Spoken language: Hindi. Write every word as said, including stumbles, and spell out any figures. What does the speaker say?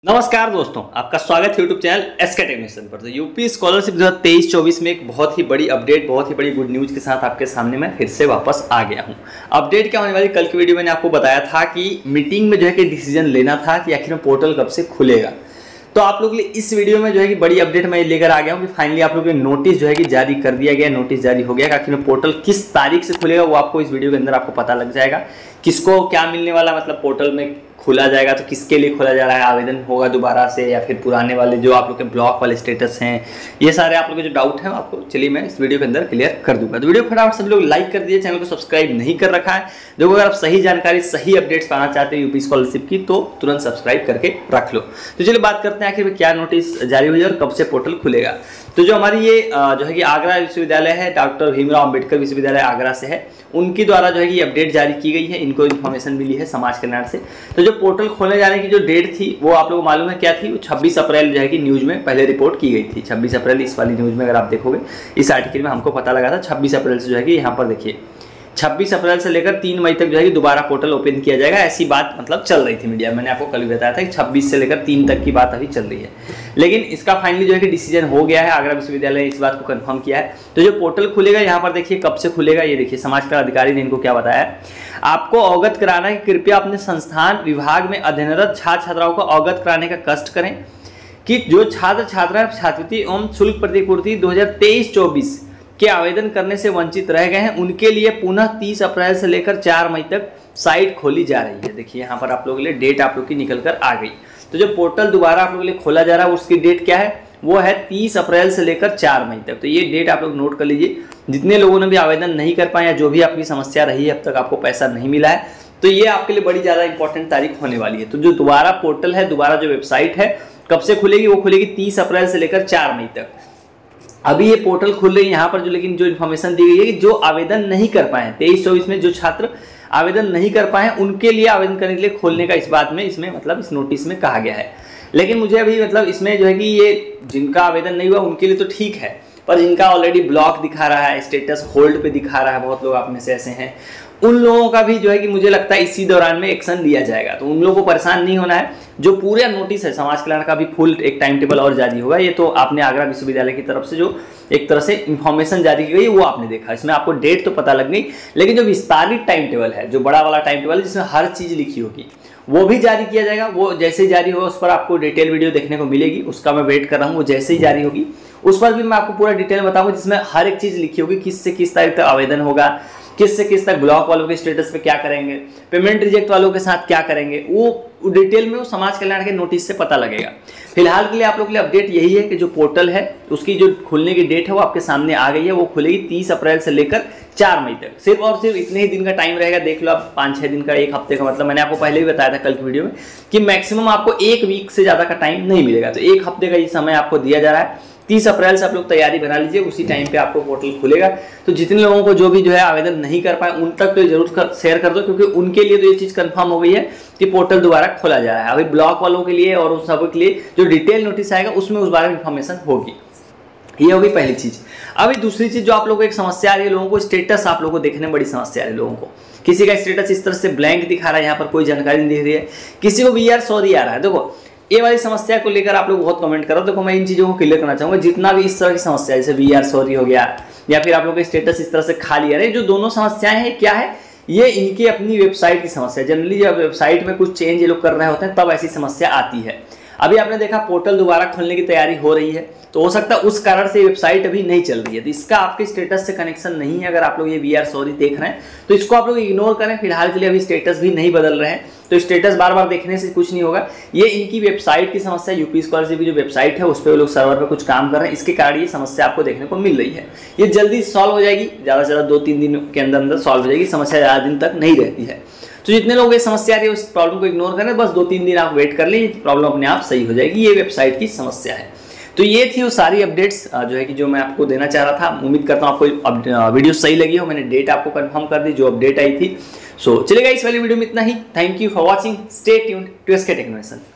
नमस्कार दोस्तों, आपका स्वागत है यूट्यूब चैनल एसके टेक्नीशियन पर। तो यूपी स्कॉलरशिप दो हज़ार तेईस चौबीस में एक बहुत ही बड़ी अपडेट, बहुत ही बड़ी गुड न्यूज़ के साथ आपके सामने मैं फिर से वापस आ गया हूं। अपडेट क्या होने वाली, कल की वीडियो मैंने आपको बताया था कि मीटिंग में जो है कि डिसीजन लेना था कि आखिर में पोर्टल कब से खुलेगा। तो आप लोग के लिए इस वीडियो में जो है कि बड़ी अपडेट मैं लेकर आ गया हूं कि फाइनली आप लोग के नोटिस जो है कि जारी कर दिया गया, नोटिस जारी हो गया कि आखिर में पोर्टल किस तारीख से खुलेगा वो आपको इस वीडियो के अंदर आपको पता लग जाएगा। किसको क्या मिलने वाला, मतलब पोर्टल में खुला जाएगा तो किसके लिए खोला जा रहा है, आवेदन होगा दोबारा से या फिर पुराने वाले जो आप लोग के ब्लॉक वाले स्टेटस हैं, ये सारे आप लोग के जो डाउट हैं आपको चलिए मैं इस वीडियो के अंदर क्लियर कर दूंगा। तो वीडियो फटाफट सब लोग लाइक कर दिए, चैनल को सब्सक्राइब नहीं कर रखा है। देखो अगर आप सही जानकारी, सही अपडेट्स पाना चाहते हैं यूपी स्कॉलरशिप की तो तुरंत सब्सक्राइब करके रख लो। तो चलिए बात करते हैं आखिर क्या नोटिस जारी हुई और कब से पोर्टल खुलेगा। तो जो हमारी ये जो है कि आगरा विश्वविद्यालय है, डॉक्टर भीमराव अंबेडकर विश्वविद्यालय आगरा से है, उनके द्वारा जो है कि अपडेट जारी की गई है। इनको इन्फॉर्मेशन मिली है समाज कल्याण से। तो जो पोर्टल खोलने जाने की जो डेट थी वो आप लोगों को मालूम है क्या थी, वो छब्बीस अप्रैल जो है कि न्यूज़ में पहले रिपोर्ट की गई थी। छब्बीस अप्रैल इस वाली न्यूज़ में अगर आप देखोगे, इस आर्टिकल में हमको पता लगा था छब्बीस अप्रैल से जो है कि यहाँ पर देखिए छब्बीस अप्रैल से लेकर तीन मई तक जो है कि दोबारा पोर्टल ओपन किया जाएगा, ऐसी बात मतलब चल रही थी मीडिया में। मैंने आपको कल भी बताया था कि छब्बीस से लेकर तीन तक की बात अभी चल रही है, लेकिन इसका फाइनली जो है कि डिसीजन हो गया है। आगरा विश्वविद्यालय ने इस बात को कंफर्म किया है। तो जो पोर्टल खुलेगा यहाँ पर देखिए कब से खुलेगा, ये देखिए समाज कल्याण अधिकारी ने इनको क्या बताया है। आपको अवगत कराना है कि कृपया अपने संस्थान विभाग में अध्ययनरत छात्र छात्राओं को अवगत कराने का कष्ट करें कि जो छात्र छात्राएं छात्रवृत्ति एवं शुल्क प्रतिपूर्ति दो हजार तेईस चौबीस के आवेदन करने से वंचित रह गए हैं, उनके लिए पुनः तीस अप्रैल से लेकर चार मई तक साइट खोली जा रही है। देखिए यहाँ पर आप लोगों के लिए डेट आप लोग की निकल कर आ गई। तो जो पोर्टल दोबारा आप लोगों के लिए खोला जा रहा है उसकी डेट क्या है, वो है तीस अप्रैल से लेकर चार मई तक। तो ये डेट आप लोग नोट कर लीजिए। जितने लोगों ने भी आवेदन नहीं कर पाए या जो भी आपकी समस्या रही है, अब तक आपको पैसा नहीं मिला है, तो ये आपके लिए बड़ी ज़्यादा इंपॉर्टेंट तारीख होने वाली है। तो जो दोबारा पोर्टल है, दोबारा जो वेबसाइट है कब से खुलेगी, वो खुलेगी तीस अप्रैल से लेकर चार मई तक। अभी ये पोर्टल खुल रही है यहाँ पर जो, लेकिन जो इन्फॉर्मेशन दी गई है कि जो आवेदन नहीं कर पाए तेईस चौबीस में जो छात्र आवेदन नहीं कर पाए उनके लिए आवेदन करने के लिए खोलने का इस बात में इसमें मतलब इस नोटिस में कहा गया है। लेकिन मुझे अभी मतलब इसमें जो है कि ये जिनका आवेदन नहीं हुआ उनके लिए तो ठीक है, पर जिनका ऑलरेडी ब्लॉक दिखा रहा है, स्टेटस होल्ड पे दिखा रहा है, बहुत लोग आप में से ऐसे हैं, उन लोगों का भी जो है कि मुझे लगता है इसी दौरान में एक्शन लिया जाएगा। तो उन लोगों को परेशान नहीं होना है। जो पूरा नोटिस है समाज कल्याण का भी फुल एक टाइम टेबल और जारी होगा। ये तो आपने आगरा विश्वविद्यालय की तरफ से जो एक तरह से इंफॉर्मेशन जारी की गई वो आपने देखा, इसमें आपको डेट तो पता लग गई, लेकिन जो विस्तारित टाइम टेबल है, जो बड़ा वाला टाइम टेबल है जिसमें हर चीज़ लिखी होगी, वो भी जारी किया जाएगा। वो जैसे ही जारी होगा उस पर आपको डिटेल वीडियो देखने को मिलेगी, उसका मैं वेट कर रहा हूँ। वो जैसे ही जारी होगी उस पर भी मैं आपको पूरा डिटेल बताऊंगा, जिसमें हर एक चीज़ लिखी होगी, किस से किस तारीख तक आवेदन होगा, किस से किस तक ब्लॉक वालों के स्टेटस पे क्या करेंगे, पेमेंट रिजेक्ट वालों के साथ क्या करेंगे, वो डिटेल में वो समाज कल्याण के नोटिस से पता लगेगा। फिलहाल के लिए आप लोग के लिए अपडेट यही है कि जो पोर्टल है उसकी जो खुलने की डेट है वो आपके सामने आ गई है। वो खुलेगी तीस अप्रैल से लेकर चार मई तक। सिर्फ और सिर्फ इतने ही दिन का टाइम रहेगा। देख लो आप, पाँच छः दिन का, एक हफ्ते का, मतलब मैंने आपको पहले भी बताया था कल की वीडियो में कि मैक्सिमम आपको एक वीक से ज़्यादा का टाइम नहीं मिलेगा। तो एक हफ्ते का ये समय आपको दिया जा रहा है। तीस अप्रैल से आप लोग तैयारी बना लीजिए, उसी टाइम पे आपको पोर्टल खुलेगा। तो जितने लोगों को जो भी जो है आवेदन नहीं कर पाए उन तक तो जरूर कर, शेयर कर दो, क्योंकि उनके लिए तो ये चीज़ कंफर्म हो गई है कि पोर्टल दोबारा खोला जा रहा है। अभी ब्लॉक वालों के लिए और उस सब के लिए जो डिटेल नोटिस आएगा उसमें उस बारे में इंफॉर्मेशन होगी। ये होगी पहली चीज़। अभी दूसरी चीज़ जो आप लोगों को एक समस्या आ रही है, लोगों को स्टेटस आप लोगों को देखने में बड़ी समस्या आ रही है। लोगों को किसी का स्टेटस इस तरह से ब्लैंक दिखा रहा है, यहाँ पर कोई जानकारी नहीं दिख रही है, किसी को वी आर सॉरी आ रहा है। देखो ये वाली समस्या को लेकर आप लोग बहुत कमेंट करो। देखो मैं इन चीज़ों को क्लियर करना चाहूँगा। जितना भी इस तरह की समस्या, जैसे वी आर सॉरी हो गया या फिर आप लोग का स्टेटस इस तरह से खाली आ रहे, जो दोनों समस्याएं हैं क्या है, ये इनकी अपनी वेबसाइट की समस्या। जनरली जब वेबसाइट में कुछ चेंज ये लोग कर रहे होते हैं तब ऐसी समस्या आती है। अभी आपने देखा पोर्टल दोबारा खोलने की तैयारी हो रही है, तो हो सकता है उस कारण से वेबसाइट अभी नहीं चल रही है। तो इसका आपके स्टेटस से कनेक्शन नहीं है। अगर आप लोग ये वी आर सॉरी देख रहे हैं तो इसको आप लोग इग्नोर करें। फिलहाल के लिए अभी स्टेटस भी नहीं बदल रहे हैं, तो स्टेटस बार बार देखने से कुछ नहीं होगा। ये इनकी वेबसाइट की समस्या, यूपी स्कॉलरशिप की जो वेबसाइट है उस पर लोग सर्वर पर कुछ काम कर रहे हैं, इसके कारण ये समस्या आपको देखने को मिल रही है। ये जल्दी सॉल्व हो जाएगी, ज़्यादा से ज़्यादा दो तीन दिन के अंदर अंदर सॉल्व हो जाएगी। समस्या ज़्यादा दिन तक नहीं रहती है। तो जितने लोग ये समस्या आ रही है उस प्रॉब्लम को इग्नोर करें, बस दो तीन दिन आप वेट कर लीजिए, प्रॉब्लम अपने आप सही हो जाएगी। ये वेबसाइट की समस्या है। तो ये थी वो सारी अपडेट्स जो है कि जो मैं आपको देना चाह रहा था। उम्मीद करता हूँ आपको वीडियो सही लगी हो। मैंने डेट आपको कंफर्म कर दी जो अपडेट आई थी। सो चलेगा इस वाली वीडियो में इतना ही। Thank you for watching. Stay tuned to SK technician.